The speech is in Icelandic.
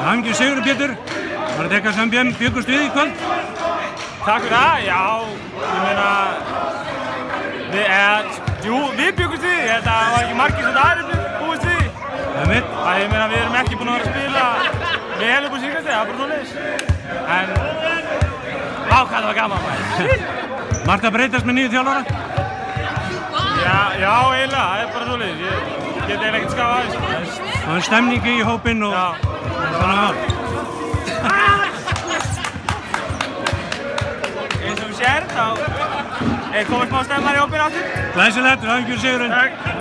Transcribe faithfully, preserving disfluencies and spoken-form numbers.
Hamingju sigur, Pétur. Var þetta eitthvað sem bjöggust við í kvöld? Takk fyrir það, já, ég meina, við, eða, jú, við bjöggust við, ég held að það var ekki margir sem aðrir búist við. Það er mitt. Það, ég meina, við erum ekki búin að vera að spila vel upp á síðkastið, það er bara svoleiðis. En, á, hvað það var gaman, maður. Margt að breytast með nýju þjálfara? Já, já, eiginlega, það er bara svoleiðis, ég get eiginlega ekkert skafað aðeins. Það er stemningi í hópinn og svona á. Eins og við sér, þá er komið smá stemmar í hópinn aftur. Glæsilegt, hamingju sigurinn. Takk.